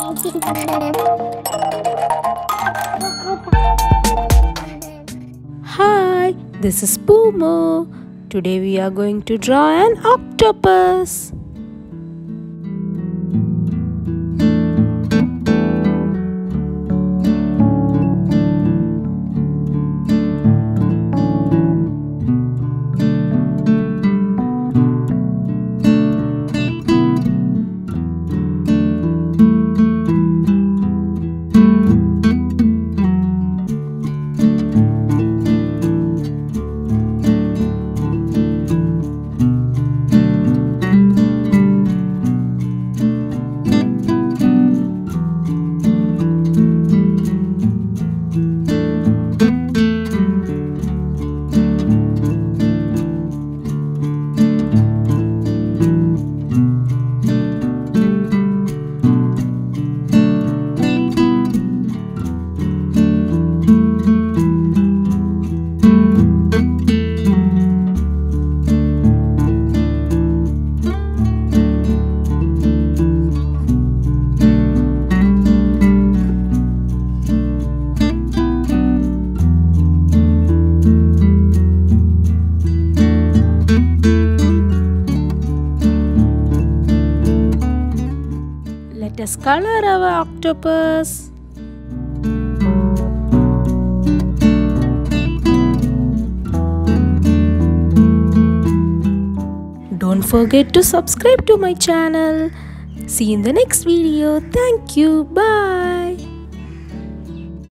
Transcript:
Hi, this is Pumo. Today we are going to draw an octopus. Let us color our octopus. Don't forget to subscribe to my channel. See you in the next video. Thank you. Bye.